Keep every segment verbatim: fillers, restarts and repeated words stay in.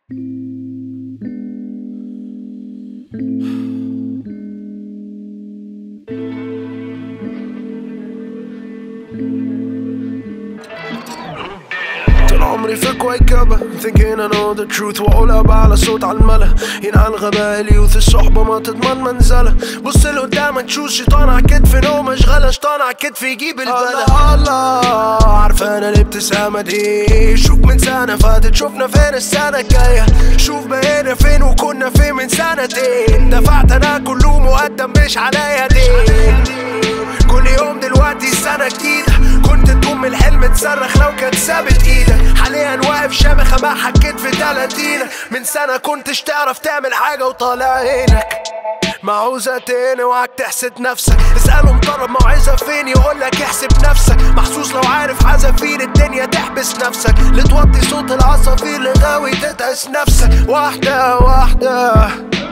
طول عمري في كويكبة thinking I know the truth واقولها على صوت عالملا. ينعل غباء اليوث الصحبة ما تضمن منزلة. بص لقدامك تشوف شيطان عالكتف نو مشغلة. شيطان عالكتف يجيب البلا. الله الله عارفانا الابتسامة دي. شوف من سنة فاتت شوفنا فين السنة الجاية. شوف بقينا فين وكنا فين من سنتين. دفعت انا كله مقدم مش عليا دين. كل يوم دلوقتي سنة جديدة. كنت تقوم من الحلم تصرخ لو كانت ثابت ايدك. حاليا واقف شامخة ما حكيت في تلاتينة. من سنة كنتش تعرف تعمل حاجة وطالع عينك. معوزة تاني اوعك تحسد نفسك. اسأله مطرب موعظة فين يقولك احسب نفسك. محسوس لو عارف عزافير الدنيا تحبس نفسك. لتوطي صوت العصافير لغاوي تتقس نفسك. واحدة واحدة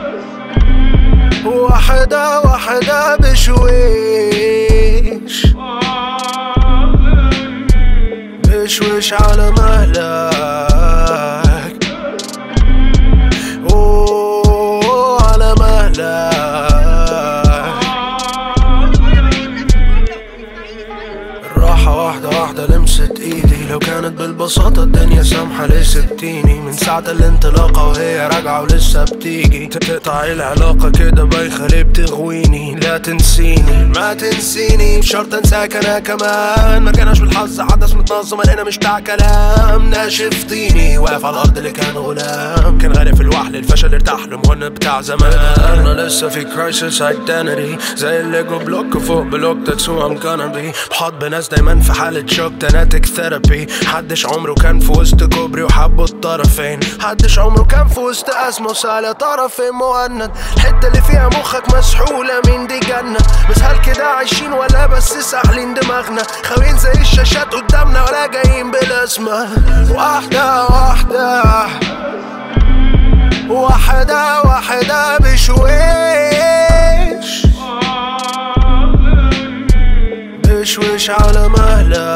واحدة واحدة بشويش بشويش على مهلك. اوه على مهلك. الراحة واحدة واحدة لمست ايدي. لو كانت بالبساطة الدنيا سامحة ليه سبتيني؟ من ساعة الانطلاقة وهي راجعة ولسه بتيجي. تقطع العلاقة كده بايخة ليه بتغويني؟ لا تنسيني ما تنسيني. مش شرط انساك انا كمان. ما كانش بالحظ حدث متنظم انا مش بتاع كلام. ناشف طيني واقف على الارض اللي كان غلام. كان غارق في الوحل الفشل ارتاح له مغنى بتاع زمان. انا لسه في كرايسيس ايدنتي زي الليجو بلوك فوق بلوك. that's who I'm gonna be. بحط بناس دايما في حالة شوك تناتك ثيرابي. حدش عمره كان في وسط كوبري وحبوا الطرفين. حدش عمره كان في وسط أزمة وسالة طرفين مهند. الحتة اللي فيها مخك مسحولة مين دي جنة. بس هل كده عايشين ولا بس ساحلين دماغنا؟ خاويين زي الشاشات قدامنا ولا جايين بالاسمة. واحدة واحدة واحدة واحدة بشويش بشويش على مهلك.